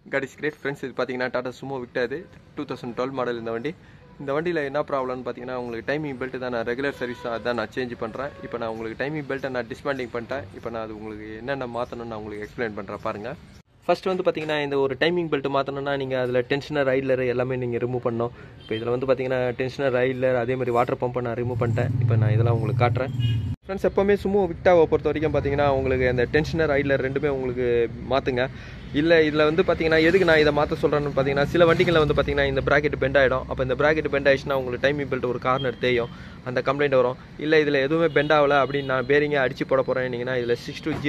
God is great friends. இது பார்த்தீங்கன்னா Tata Sumo விக்டாது 2012 model இந்த வண்டி. இந்த வண்டியில் என்ன ப்ராப்ளம்னு பார்த்தீங்கன்னா உங்களுக்கு டைமிங் பெல்ட் தான் நான் ரெகுலர் சர்வீஸ் அதான் நான் சேஞ்ச் பண்ணுறேன். இப்போ நான் உங்களுக்கு டைமிங் பெல்ட்டை நான் டிஸ்மேண்டிங் பண்ணிட்டேன். இப்போ நான் அது உங்களுக்கு என்னென்ன மாற்றணும்னு நான் உங்களுக்கு எக்ஸ்பிளைன் பண்ணுறேன் பாருங்கள். ஃபர்ஸ்ட் வந்து பார்த்தீங்கன்னா இந்த ஒரு டைமிங் பெல்ட் மாற்றணும்னா நீங்கள் அதில் டென்ஷனர் ஐட்லர் எல்லாமே நீங்கள் ரிமூவ் பண்ணணும். இப்போ இதில் வந்து பார்த்தீங்கன்னா டென்ஷனர் ஐட்லர் அதே மாதிரி வாட்டர் பம்பை நான் ரிமூவ் பண்ணிட்டேன். இப்போ நான் இதெல்லாம் உங்களுக்கு காட்டுறேன். ஃப்ரெண்ட்ஸ், எப்போவுமே சுமோ விக்டாவை பொறுத்த வரைக்கும் பார்த்தீங்கன்னா உங்களுக்கு அந்த டென்ஷனர் ஐட்லர் ரெண்டுமே உங்களுக்கு மாற்றுங்க. இல்லை இதில் வந்து பார்த்தீங்கன்னா எதுக்கு நான் இதை மாற்ற சொல்கிறேன்னு பார்த்தீங்கன்னா சில வண்டிகளில் வந்து பார்த்தீங்கன்னா இந்த ப்ராக்கெட் பெண்ட் ஆகிடும். அப்போ இந்த ப்ராக்கெட் பெண்ட் ஆகிடுச்சுன்னா உங்களுக்கு டைமிங் பெல்ட் ஒரு கார்னர் தேயும், அந்த கம்ப்ளைண்ட் வரும். இல்லை இதில் எதுவுமே பெண்ட் ஆகலை அப்படின்னு நான் பேரிங்கை அடிச்சு போட போகிறேன்னீங்கன்னா இதில்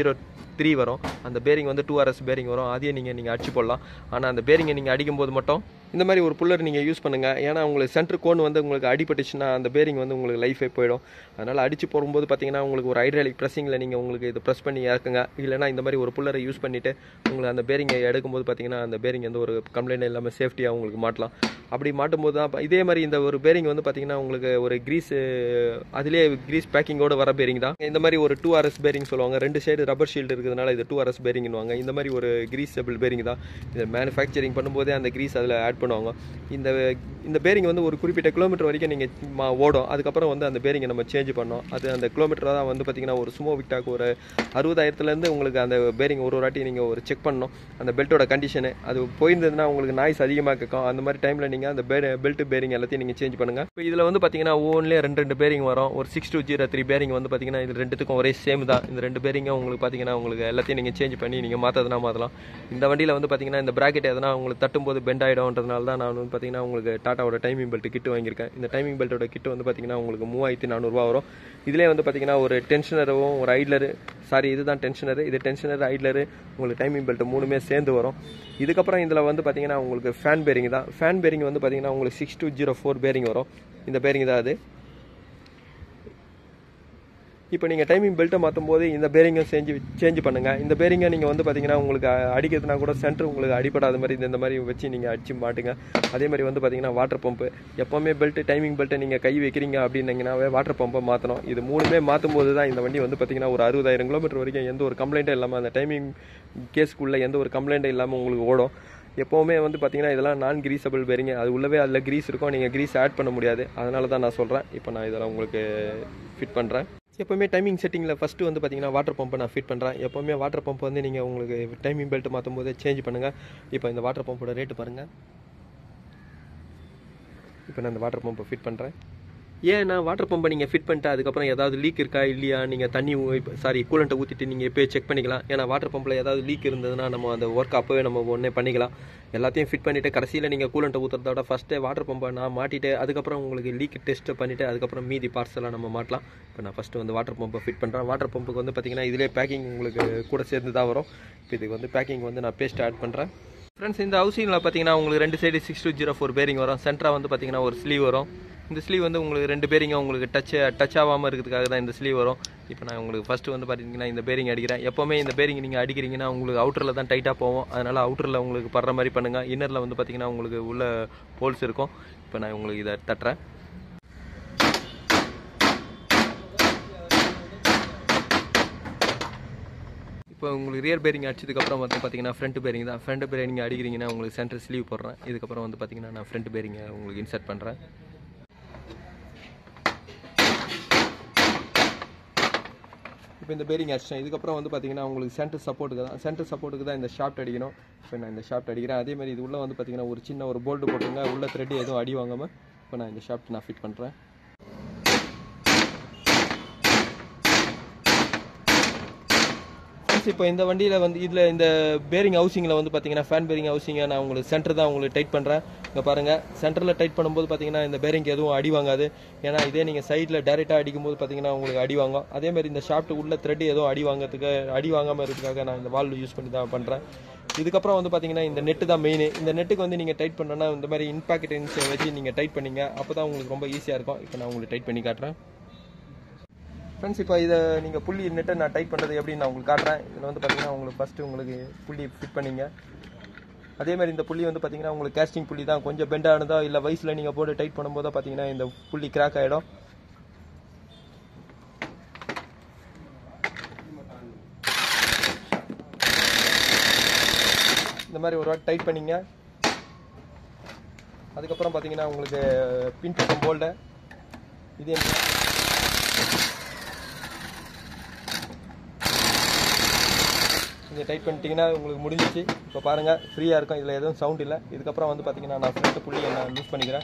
6203 வரும். அந்த பேரிங் வந்து 2RS பேரிங் வரும். அதையே நீங்கள் அடிச்சு போடலாம். ஆனால் அந்த பேரிங்கை நீங்கள் அடிக்கும்போது மட்டும் இந்த மாதிரி ஒரு புல்லர் நீங்கள் யூஸ் பண்ணுங்கள். ஏன்னா உங்களுக்கு சென்டர் கோன் வந்து உங்களுக்கு அடிபட்டுச்சுன்னா அந்த பேரிங் வந்து உங்களுக்கு லைஃபே போயிடும். அதனால் அடிச்சு போடும்போது பார்த்தீங்கன்னா உங்களுக்கு ஒரு ஹைட்ராலிக் ப்ரெஸ்ஸிங்கில் நீங்கள் உங்களுக்கு இது ப்ரெஸ் பண்ணி இறக்குங்க. இல்லைனா இந்த மாதிரி ஒரு புல்லரை யூஸ் பண்ணிவிட்டு உங்களுக்கு அந்த பேரிங்கை எடுக்கும்போது பார்த்தீங்கன்னா அந்த பேரிங் வந்து ஒரு கம்ப்ளைண்ட் இல்லாமல் சேஃப்டியாக உங்களுக்கு மாட்டலாம். அப்படி மாட்டும்போது தான் இதே மாதிரி இந்த ஒரு பேரிங் வந்து பார்த்தீங்கன்னா உங்களுக்கு ஒரு கிரீஸ் அதிலே கிரீஸ் பேக்கிங்கோடு வர பேரிங் தான். இந்த மாதிரி ஒரு 2RS பேரிங் சொல்லுவாங்க. ரெண்டு சைடு ரப்பர் ஷீல்டு இருக்கிறதுனால இது 2RS பேரிங்னுவாங்க. இந்த மாதிரி ஒரு கிரீஸபிள் பேரிங் தான். இதை மேனுஃபேக்சரிங் பண்ணும்போதே அந்த கிரீஸ் அதில் ஆட் பண்ணுவாங்க. இந்த பேரிங் வந்து ஒரு குறிப்பிட்ட கிலோமீட்டர் வரைக்கும் நீங்கள் ஓடும். அதுக்கப்புறம் வந்து அந்த பேரிங்கை நம்ம சேஞ்ச் பண்ணோம். அது அந்த கிலோமீட்டர் தான் வந்து பார்த்தீங்கன்னா ஒரு சுமோ விக்டாக்கு ஒரு 60,000 உங்களுக்கு அந்த பேரிங் ஒரு வாட்டி நீங்கள் ஒரு செக் பண்ணணும். அந்த பெல்ட்டோட கண்டிஷனு அது போயிருந்ததுன்னா உங்களுக்கு நாய்ஸ் அதிகமாக கேட்கும். அந்த மாதிரி டைமில் நீங்கள் அந்த பெல்ட் பேரிங் எல்லாத்தையும் நீங்கள் சேஞ்ச் பண்ணுங்கள். இப்போ இதில் வந்து பார்த்தீங்கன்னா ஒவ்வொன்றிலே ரெண்டு பேரிங் வரும். ஒரு 6203 பேரிங் வந்து பார்த்தீங்கன்னா இது ரெண்டுத்துக்கும் ஒரே சேம் தான். இந்த ரெண்டு பேரிங்கும் உங்களுக்கு பார்த்தீங்கன்னா உங்களுக்கு எல்லாத்தையும் நீங்கள் சேஞ்ச் பண்ணி நீங்கள் மாற்றதுனா மாற்றலாம். இந்த வண்டியில் வந்து பார்த்தீங்கன்னா இந்த ப்ராக்கெட் எதனா உங்களுக்கு தட்டும்போது பெண்ட் ஆகிடும்ன்றதுனால தான் நான் வந்து பார்த்தீங்கன்னா உங்களுக்கு டாட்டாவோட டைமிங் பெல்ட் கிட்டு வாங்கியிருக்கேன். இந்த டைமிங் பெல்ட்டோட கிட்டு வந்து பார்த்தீங்கன்னா உங்களுக்கு 3400 வரும். இதிலே வந்து பார்த்தீங்கன்னா ஒரு டென்ஷனரும் ஒரு ஐட்லரு, சாரி இதுதான் டென்ஷனரு, இது டென்ஷனர் ஐட்லரு உங்களுக்கு டைமிங் பெல்ட் மூணுமே சேர்ந்து வரும். இதுக்கப்புறம் இதில் வந்து பார்த்தீங்கன்னா உங்களுக்கு ஃபேன் பேரிங் தான். ஃபேன் பேரிங் வந்து பார்த்தீங்கன்னா உங்களுக்கு 6204 பேரிங் வரும். இந்த பேரிங் தான் அது. இப்போ நீங்கள் டைமிங் பெல்ட்டை மாற்றும் போது இந்த பேரிங்கை சேஞ்ச் பண்ணுங்கள். இந்த பேரிங்கை நீங்கள் வந்து பார்த்தீங்கன்னா உங்களுக்கு அடிக்கிறதுனா கூட சென்டர் உங்களுக்கு அடிப்படாத மாதிரி இந்த மாதிரி வச்சு நீங்கள் அடிச்சு மாட்டுங்க. அதே மாதிரி வந்து பார்த்தீங்கன்னா வாட்டர் பம்பு எப்போவுமே டைமிங் பெல்ட்டை நீங்கள் கை வைக்கிறீங்க அப்படின்னீங்கன்னாவே வாட்டர் பம்பை மாற்றணும். இது மூணுமே மாற்றும் போது தான் இந்த வண்டி வந்து பார்த்தீங்கன்னா ஒரு 60,000 கிலோமீட்டர் வரைக்கும் எந்த ஒரு கம்ப்ளைண்ட்டும் இல்லாமல் அந்த டைமிங் கேஸ்க்குள்ளே எந்த ஒரு கம்ப்ளைண்ட்டும் இல்லாமல் உங்களுக்கு ஓடும். எப்போவுமே வந்து பார்த்தீங்கன்னா இதெல்லாம் நான் கிரீஸபிள் பேரிங்க. அது உள்ளவே அதில் கிரீஸ் இருக்கும். நீங்கள் கிரீஸ் ஆட் பண்ண முடியாது. அதனால தான் நான் சொல்கிறேன். இப்போ நான் இதெல்லாம் உங்களுக்கு ஃபிட் பண்ணுறேன். எப்போவுமே டைமிங் செட்டிங்கில் ஃபஸ்ட்டு வந்து பார்த்தீங்கன்னா வாட்டர் பம்பை நான் ஃபிட் பண்ணுறேன். எப்போவுமே வாட்டர் பம்ப் வந்து நீங்கள் உங்களுக்கு டைமிங் பெல்ட் மாற்றும் போதே சேஞ்ச் பண்ணுங்கள். இப்போ இந்த வாட்டர் பம்போட ரேட்டு பாருங்கள். இப்போ நான் இந்த வாட்டர் பம்பை ஃபிட் பண்ணுறேன். ஏன்னா வாட்டர் பம்பை நீங்கள் ஃபிட் பண்ணிட்டு அதுக்கப்புறம் ஏதாவது லீக் இருக்கா இல்லையா நீங்கள் கூலண்ட்டை ஊற்றிட்டு நீங்கள் எப்போயே செக் பண்ணிக்கலாம். ஏன்னா வாட்டர் பம்பில் ஏதாவது லீக் இருந்ததுன்னா நம்ம அந்த ஒர்க் அப்போவே நம்ம ஒன்றே பண்ணிக்கலாம். எல்லாத்தையும் ஃபிட் பண்ணிவிட்டு கடைசியில் நீங்கள் கூலண்ட்டை ஊற்றுறதோட ஃபஸ்ட்டே வாட்டர் பம்பை நான் மாட்டிட்டு அதுக்கப்புறம் உங்களுக்கு லீக் டெஸ்ட்டை பண்ணிவிட்டு அதுக்கப்புறம் மீதி பார்ட்ஸ் எல்லாம் நம்ம மாட்டலாம். இப்போ நான் ஃபஸ்ட்டு வந்து வாட்டர் பம்பை ஃபிட் பண்ணுறேன். வாட்டர் பம்புக்கு வந்து பார்த்தீங்கன்னா இதிலே பேக்கிங் உங்களுக்கு கூட சேர்ந்து தான் வரும். இப்போ இதுக்கு வந்து பேக்கிங் வந்து நான் பேஸ்ட் ஆட் பண்ணுறேன். ஃப்ரெண்ட்ஸ், இந்த ஹவுசிங்கில் பார்த்தீங்கன்னா உங்களுக்கு ரெண்டு சைடு 6204 பேரிங் வரும். சென்டராக வந்து பார்த்தீங்கன்னா ஒரு ஸ்லீவ் வரும். இந்த ஸ்லீவ் வந்து உங்களுக்கு ரெண்டு பேரிங்க உங்களுக்கு டச் ஆகாமல் இருக்கிறதுக்காக தான் இந்த ஸ்லீவ் வரும். இப்போ நான் உங்களுக்கு ஃபஸ்ட்டு வந்து பார்த்தீங்கன்னா இந்த பேரிங் அடிக்கிறேன். எப்போவுமே இந்த பேரிங் நீங்கள் அடிக்கிறீங்கன்னா உங்களுக்கு அவுட்டரில் தான் டைட்டாக போகும். அதனால் அவுட்டரில் உங்களுக்கு படுற மாதிரி பண்ணுங்கள். இன்னரில் வந்து பார்த்தீங்கன்னா உங்களுக்கு உள்ள ஹோல்ஸ் இருக்கும். இப்போ நான் உங்களுக்கு இதை தட்டுறேன். இப்போ உங்களுக்கு ரியர் பேரிங் அடிச்சதுக்கப்புறம் வந்து பார்த்தீங்கன்னா ஃப்ரண்ட் பேரிங் தான். ஃப்ரண்ட் பேரிங் அடிக்கிறீங்கன்னா உங்களுக்கு சென்டர் ஸ்லீவ் போடுறேன். இதுக்கப்புறம் வந்து பார்த்தீங்கன்னா நான் ஃப்ரண்ட் பேரிங்கை உங்களுக்கு இன்சர்ட் பண்ணுறேன். இப்போ இந்த பேரிங் அடிச்சேன். இதுக்கப்புறம் வந்து பார்த்தீங்கன்னா உங்களுக்கு சென்டர் சப்போர்ட்டுக்கு தான் இந்த ஷாஃப்ட் அடிக்கணும். இப்போ நான் இந்த ஷாஃப்ட் அடிக்கிறேன். அதே மாதிரி இது உள்ளே வந்து பார்த்தீங்கன்னா ஒரு சின்ன ஒரு போல்டு போட்டுருங்க. உள்ள த்ரெட் எதுவும் அடி வாங்காமல் இப்போ நான் இந்த ஷாஃப்ட் நான் ஃபிட் பண்ணுறேன். இப்போ இந்த வண்டியில் வந்து இதில் இந்த பேரிங் ஹவுசிங்கில் வந்து பார்த்தீங்கன்னா ஃபேன் பேரிங் ஹவுசிங்கை நான் உங்களுக்கு சென்டர் தான் உங்களுக்கு டைட் பண்ணுறேன். இங்கே பாருங்கள், சென்டரில் டைட் பண்ணும்போது பார்த்தீங்கன்னா இந்த பேரிங் எதுவும் அடி வாங்காது. ஏன்னா இதே நீங்கள் சைடில் டேரெக்டாக அடிக்கும்போது பார்த்தீங்கன்னா உங்களுக்கு அடி வாங்கும். அதேமாதிரி இந்த ஷாஃப்ட் உள்ள த்ரெட் எதுவும் அடி வாங்காமல் இருக்கிறதுக்காக நான் இந்த வால்வு யூஸ் பண்ணி தான் பண்ணுறேன். இதுக்கப்புறம் வந்து பார்த்தீங்கன்னா இந்த நெட்டு தான் மெயின். இந்த நெட்டுக்கு வந்து நீங்கள் டைட் பண்ணோன்னா இந்த மாதிரி இன்பாக்கெட் வச்சு நீங்கள் டைட் பண்ணிங்க. அப்போ தான் உங்களுக்கு ரொம்ப ஈஸியாக இருக்கும். இப்போ நான் உங்களுக்கு டைட் பண்ணி காட்டுறேன். ஃப்ரெண்ட்ஸ், இப்போ இதை நீங்கள் புள்ளி நெட்டை நான் டைட் பண்ணுறது எப்படின்னு நான் உங்களுக்கு காட்டுறேன். இதில் வந்து பார்த்தீங்கன்னா உங்களுக்கு ஃபஸ்ட்டு உங்களுக்கு புள்ளி ஃபிட் பண்ணிங்க. அதேமாதிரி இந்த புள்ளி வந்து பார்த்தீங்கன்னா உங்களுக்கு கேஸ்டிங் புள்ளி தான். கொஞ்சம் பெண்ட் ஆனதோ இல்லை வயசில் நீங்கள் போட்டு டைட் பண்ணும்போது பார்த்தீங்கன்னா இந்த புள்ளி கிராக் ஆகிடும். இந்த இந்த மாதிரி ஒரு வாட்டி டைட் பண்ணிங்க. அதுக்கப்புறம் பார்த்தீங்கன்னா உங்களுக்கு பின்பக்கம் போல்டை இதே இதை டைட் பண்ணிட்டீங்கன்னா உங்களுக்கு முடிஞ்சிச்சு. இப்போ பாருங்கள் ஃப்ரீயாக இருக்கும், இதில் எதுவும் சவுண்ட் இல்லை. இதுக்கப்புறம் வந்து பார்த்தீங்கன்னா நான் ஃப்ரண்ட் புள்ளியை நான் லூஸ் பண்ணிக்கிறேன்.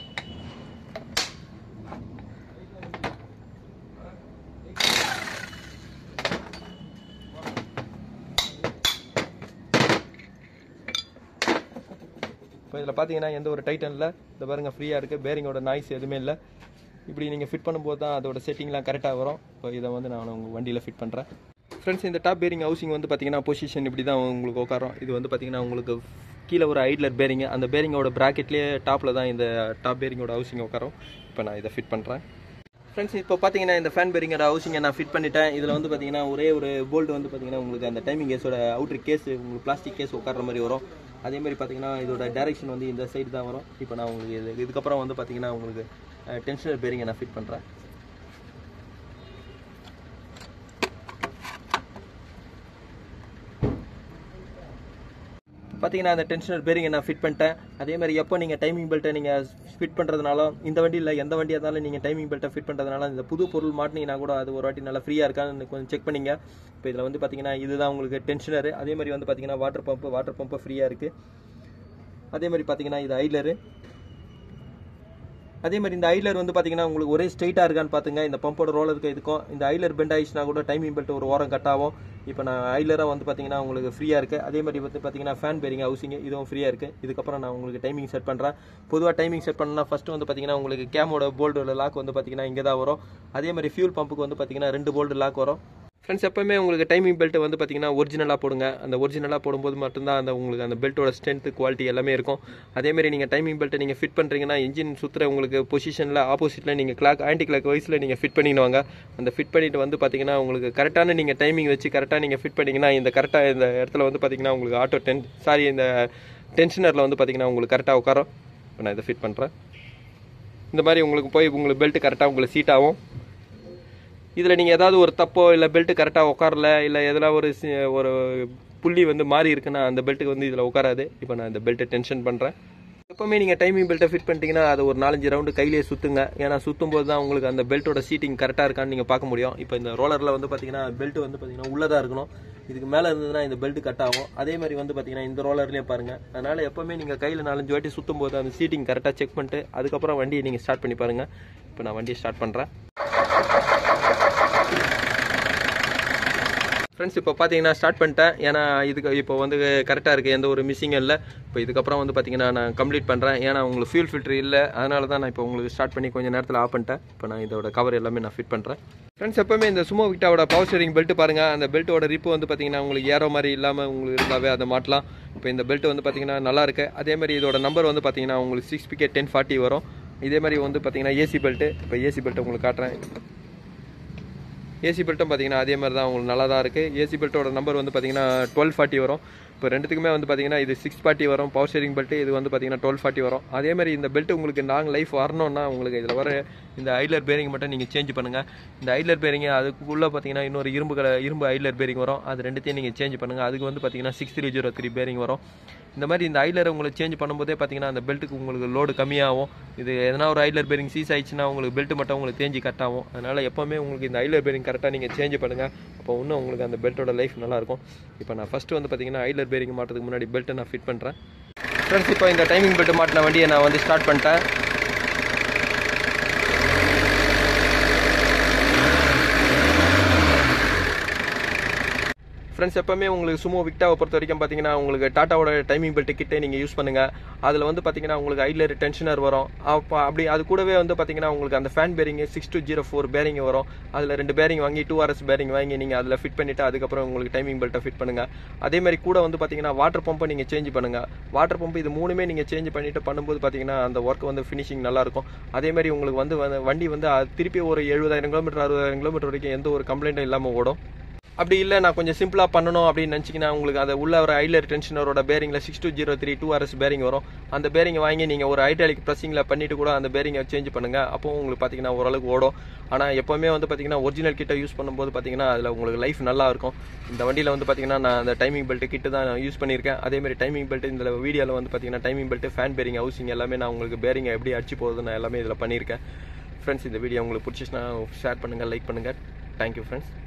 இப்போ இதில் பார்த்தீங்கன்னா எந்த ஒரு டைட்டன் இல்லை. இந்த பாருங்கள் ஃப்ரீயாக இருக்குது, பேரிங்கோட நாய்ஸ் எதுவுமே இல்லை. இப்படி நீங்கள் ஃபிட் பண்ணும்போது தான் அதோட செட்டிங்லாம் கரெக்டாக வரும். இப்போ இதை வந்து நான் உங்கள் வண்டியில் ஃபிட் பண்ணுறேன். ஃப்ரெண்ட்ஸ், இந்த டாப் பேரிங் ஹவுசிங் வந்து பார்த்தீங்கன்னா பொசிஷன் இப்படி தான் உங்களுக்கு உட்காரும். இது வந்து பார்த்தீங்கன்னா உங்களுக்கு கீழே ஒரு ஐட்லர் பேரிங், அந்த பேரிங்கோட ப்ராக்கெட்லேயே டாப்பில் தான் இந்த டாப் பேரிங்கோட ஹவுசிங் உட்காரும். இப்போ நான் இதை ஃபிட் பண்ணுறேன். ஃப்ரெண்ட்ஸ், இப்போ பார்த்தீங்கன்னா இந்த ஃபேன் பேரிங்கோட ஹவுசிங்கை நான் ஃபிட் பண்ணிட்டேன். இதில் வந்து பார்த்தீங்கன்னா ஒரே ஒரு போல்ட் வந்து பார்த்தீங்கன்னா உங்களுக்கு அந்த டைமிங் கேஸோட அவுட்ரு கேஸ், உங்களுக்கு பிளாஸ்டிக் கேஸ் உட்கார மாதிரி வரும். அதே மாதிரி பார்த்தீங்கன்னா இதோட டைரெக்ஷன் வந்து இந்த சைடு தான் வரும். இப்போ நான் உங்களுக்கு இதுக்கப்புறம் வந்து பார்த்தீங்கன்னா உங்களுக்கு டென்ஷனர் பேரிங்கை நான் ஃபிட் பண்ணுறேன். பார்த்தீங்கன்னா அந்த டென்ஷனர் பேரிங்கை நான் ஃபிட் பண்ணிட்டேன். அதே மாதிரி எப்போ நீங்கள் டைமிங் பெல்ட்டை நீங்கள் ஃபிட் பண்ணுறதுனால, இந்த வண்டியில் எந்த வண்டியாக இருந்தாலும் நீங்கள் டைமிங் பெல்ட்டை ஃபிட் பண்ணுறதுனால இந்த புது பொருள் மாட்டினீங்கன்னா கூட அது ஒரு வாட்டி நல்லா ஃப்ரீயாக இருக்கான்னு கொஞ்சம் செக் பண்ணிங்க. இப்போ இதில் வந்து பார்த்தீங்கன்னா இதுதான் உங்களுக்கு டென்ஷனரு. அதே மாதிரி வந்து பார்த்தீங்கன்னா வாட்டர் பம்பு ஃப்ரீயாக இருக்குது. அதே மாதிரி பார்த்தீங்கன்னா இது ஐட்லரு. அதே மாதிரி இந்த ஐட்லர் வந்து பார்த்தீங்கன்னா உங்களுக்கு ஒரே ஸ்ட்ரைட்டாக இருக்கான்னு பார்த்துங்க. இந்த பம்போட ரோலருக்கு இதுக்கும் இந்த ஐட்லர் பெண்ட் ஆயிடுச்சுனா கூட டைமிங் பெல்ட் ஒரு ஓரம் கட் ஆகும். இப்போ நான் ஐட்லராக வந்து பார்த்தீங்கன்னா உங்களுக்கு ஃப்ரீயாக இருக்குது. அதே மாதிரி வந்து பார்த்தீங்கன்னா ஃபேன் பேரிங் ஹவுசிங் இதுவும் ஃப்ரீயாக இருக்குது. இதுக்கப்புறம் நான் உங்களுக்கு டைமிங் செட் பண்ணுறேன். பொதுவாக டைமிங் செட் பண்ணால் ஃபஸ்ட்டு வந்து பார்த்தீங்கன்னா உங்களுக்கு கேமோட போல்டோட லாக் வந்து பார்த்தீங்கன்னா இங்கே தான் வரும். அதே மாதிரி ஃபியூல் பம்புக்கு வந்து பார்த்தீங்கன்னா 2 போல்டு லாக் வரும். ஃப்ரெண்ட்ஸ், எப்போவுமே உங்களுக்கு டைமிங் பெல்ட் வந்து பார்த்தீங்கன்னா ஒரிஜினலாக போடுங்க. அந்த ஒரிஜினலாக போடும்போது மட்டும்தான் அந்த உங்களுக்கு அந்த பெல்ட்டோட ஸ்ட்ரென்த், குவாலிட்டி எல்லாமே இருக்கும். அதேமாதிரி நீங்கள் டைமிங் பெல்ட்டை நீங்கள் ஃபிட் பண்ணுறீங்கன்னா இன்ஜின் சுற்றுற உங்களுக்கு பொசிஷனில் ஆப்போசிட்டில் நீங்கள் ஆன்டி கிளாக் வைஸில் நீங்கள் ஃபிட் பண்ணிடுவாங்க. அந்த ஃபிட் பண்ணிட்டு வந்து பார்த்தீங்கன்னா உங்களுக்கு கரெக்டான நீங்கள் டைமிங் வச்சு கரெக்டாக நீங்கள் ஃபிட் பண்ணிங்கன்னா இந்த கரெக்டாக இந்த இடத்துல வந்து பார்த்தீங்கன்னா உங்களுக்கு இந்த டென்ஷனரில் வந்து பார்த்தீங்கன்னா உங்களுக்கு கரெக்டாக உட்காரும். இப்போ நான் இதை ஃபிட் பண்ணுறேன். இந்த மாதிரி உங்களுக்கு பெல்ட் கரெக்டாக உங்களுக்கு சீட் ஆகும். இதில் நீங்கள் ஏதாவது ஒரு தப்போ இல்லை பெல்ட்டு கரெக்டாக உட்காரல, இல்லை எதெல்லாம் ஒரு புள்ளி வந்து மாறி இருக்குன்னா அந்த பெல்ட்டுக்கு வந்து இதில் உட்காராது. இப்போ நான் இந்த பெல்ட்டை டென்ஷன் பண்ணுறேன். எப்போவுமே நீங்கள் டைமிங் பெல்ட்டை ஃபிட் பண்ணிட்டீங்கன்னா அது ஒரு 4-5 ரவுண்டு கையிலேயே சுற்றுங்க. ஏன்னா சுற்றும் போது தான் உங்களுக்கு அந்த பெல்ட்டோட சீட்டிங் கரெக்டாக இருக்கான்னு நீங்கள் பார்க்க முடியும். இப்போ இந்த ரோலரில் வந்து பார்த்தீங்கன்னா பெல்ட் வந்து பார்த்தீங்கன்னா உள்ளதாக இருக்கணும். இதுக்கு மேலே இருந்ததுன்னா இந்த பெல்ட் கட் ஆகும். அதே மாதிரி வந்து பார்த்தீங்கன்னா இந்த ரோலர்லேயே பாருங்கள். அதனால் எப்போவுமே நீங்கள் கையில் 4-5 வாட்டி சுற்றும் போது அந்த சீட்டிங் கரெக்டாக செக் பண்ணிட்டு அதுக்கப்புறம் வண்டியை நீங்கள் ஸ்டார்ட் பண்ணி பாருங்கள். இப்போ நான் வண்டியை ஸ்டார்ட் பண்ணுறேன். ஃப்ரெண்ட்ஸ், இப்போ பார்த்தீங்கன்னா ஸ்டார்ட் பண்ணிட்டேன். ஏன்னா இதுக்கு இப்போ வந்து கரெக்டாக இருக்குது, எந்த ஒரு மிஸ்ஸிங்கும் இல்லை. இப்போ இதுக்கப்புறம் வந்து பார்த்தீங்கன்னா நான் கம்ப்ளீட் பண்ணுறேன். ஏன்னா உங்களுக்கு ஃபியூல் ஃபில்ட்ரு இல்லை, அதனால தான் நான் இப்போ உங்களுக்கு ஸ்டார்ட் பண்ணி கொஞ்சம் நேரத்தில் ஆஃப் பண்ணிட்டேன். இப்போ நான் இதோட கவர் எல்லாமே நான் ஃபிட் பண்ணுறேன். ஃப்ரெண்ட்ஸ், எப்போவுமே இந்த சுமோ விக்டாவோட பவர் ஸ்டீரிங் பெல்ட் பாருங்கள். அந்த பெல்ட்டோட ரிப்பு வந்து பார்த்தீங்கன்னா உங்களுக்கு ஏரோ மாதிரி இல்லாமல் உங்களுக்கு இருந்தாவே அதை மாட்டலாம். இப்போ இந்த பெல்ட் வந்து பார்த்தீங்கன்னா நல்லாயிருக்கு. அதே மாதிரி இதோட நம்பர் வந்து பார்த்தீங்கன்னா உங்களுக்கு 6PK 1040 வரும். இதே மாதிரி வந்து பார்த்தீங்கன்னா ஏசி பெல்ட்டு. இப்போ ஏசி பெல்ட்டை உங்களுக்கு காட்டுறேன். ஏசி பெல்ட்டும் பார்த்தீங்கன்னா அதே மாதிரி தான் உங்களுக்கு நல்லா தான் இருக்குது. ஏசி பெல்ட்டோட நம்பர் வந்து பார்த்தீங்கன்னா 1240 வரும். இப்போ ரெண்டுத்துக்குமே வந்து பார்த்தீங்கன்னா இது 640 வரும் பவர் ஸ்டீரிங் பெல்ட்டு. இது வந்து பார்த்தீங்கன்னா 1240 வரும். அதே மாதிரி இந்த பெல்ட் உங்களுக்கு லாங் லைஃப் வரணும்னா உங்களுக்கு இதில் வர இந்த ஐட்லர் பேரிங் மட்டும் நீங்கள் சேஞ்ச் பண்ணுங்கள். இந்த ஐட்லர் பேரிங் அதுக்குள்ளே பார்த்தீங்கன்னா இன்னொரு இரும்பு ஐட்லர் பேரிங் வரும். அது ரெண்டுத்தையும் நீங்கள் சேஞ்ச் பண்ணுங்கள். அதுக்கு வந்து பார்த்தீங்கன்னா 6303 பேரிங் வரும். இந்த மாதிரி இந்த ஐட்லரை உங்களுக்கு சேஞ்ச் பண்ணும்போதே பார்த்தீங்கன்னா அந்த பெல்ட்டுக்கு உங்களுக்கு லோடு கம்மியாகும். இது எதனா ஒரு ஐட்லர் பேரிங் சீஸ் ஆயிடுச்சுன்னா உங்களுக்கு பெல்ட் மட்டும் உங்களுக்கு தேஞ்சி கட்டாகும். அதனால் எப்போவுமே உங்களுக்கு இந்த ஐட்லர் பேரிங் கரெக்டாக நீங்கள் சேஞ்ச் பண்ணுங்கள். அப்போ இன்னும் உங்களுக்கு அந்த பெல்ட்டோட லைஃப் நல்லாயிருக்கும். இப்போ நான் ஃபஸ்ட்டு வந்து பார்த்தீங்கன்னா ஐட்லர் பேரிங் மாட்டுறதுக்கு முன்னாடி பெல்ட்டை நான் ஃபிட் பண்ணுறேன். ஃப்ரெண்ட்ஸ், இப்போ இந்த டைமிங் பெல்ட் மாட்டின வண்டியை நான் வந்து ஸ்டார்ட் பண்ணிட்டேன். ஃப்ரெண்ட்ஸ், எப்போவுமே உங்களுக்கு சுமோ விக்டாவை பொறுத்த வரைக்கும் பார்த்தீங்கன்னா உங்களுக்கு டாட்டாவோட டைமிங் பெல்ட் கிட்டே நீங்கள் யூஸ் பண்ணுங்கள். அதில் வந்து பார்த்தீங்கன்னா உங்களுக்கு ஐட்லர் டென்ஷனர் வரும். அப்படி அது கூடவே வந்து பார்த்தீங்கன்னா உங்களுக்கு அந்த ஃபேன் பேரிங் 6204 பேரிங் வரும். அதில் 2 பேரிங் வாங்கி 2RS பேரிங் வாங்கி நீங்கள் அதில் ஃபிட் பண்ணிவிட்டு அதுக்கப்புறம் உங்களுக்கு டைமிங் பெல்ட்டை ஃபிட் பண்ணுங்கள். அதே மாதிரி கூட வந்து பார்த்தீங்கன்னா வாட்டர் பம்பை நீங்கள் சேஞ்ச் பண்ணுங்கள். வாட்டர் பம்பு இது 3மே நீங்கள் சேஞ்ச் பண்ணிவிட்டு பண்ணும்போது பார்த்தீங்கன்னா அந்த ஒர்க் வந்து ஃபினிஷிங் நல்லாயிருக்கும். அதே மாதிரி உங்களுக்கு வந்து வண்டி வந்து திருப்பி ஒரு 70,000 கிலோமீட்டர் 60,000 கிலோமீட்டர் வரைக்கும் எந்த ஒரு கம்ப்ளைண்ட்டும் இல்லாமல் ஓடும். அப்படி இல்லை நான் கொஞ்சம் சிம்பிளாக பண்ணணும் அப்படின்னு நினச்சிங்கன்னா உங்களுக்கு அந்த உள்ள ஒரு ஐலர் டென்ஷனரோட பேரிங்கில் 6203 2RS பேரிங் வரும். அந்த பேரிங்கை வாங்கி நீங்கள் ஒரு ஹைட்ராலிக் ப்ரெஸ்ஸிங்கில் பண்ணிட்டு கூட அந்த பேரிங்கை சேஞ்ச் பண்ணுங்கள். அப்போ உங்களுக்கு பார்த்தீங்கன்னா ஓரளவுக்கு ஓடும். ஆனால் எப்போவுமே வந்து பார்த்தீங்கன்னா ஒரிஜினல் கிட்ட யூஸ் பண்ணும்போது பார்த்தீங்கன்னா அதில் உங்களுக்கு லைஃப் நல்லா இருக்கும். இந்த வண்டியில் வந்து பார்த்தீங்கன்னா நான் அந்த டைமிங் பெல்ட் கிட்ட தான் யூஸ் பண்ணியிருக்கேன். அதேமாதிரி டைமிங் பெல்ட் இந்த வீடியோவில் வந்து பார்த்தீங்கன்னா timing belt, fan bearing, housing எல்லாமே நான் உங்களுக்கு பேரிங்கை எப்படி அடிச்சு போகுது நான் எல்லாமே இதில் பண்ணியிருக்கேன். ஃப்ரெண்ட்ஸ், இந்த வீடியோ உங்களுக்கு பிடிச்சிச்சுன்னா ஷேர் பண்ணுங்கள், லைக் பண்ணுங்கள். Thank you friends.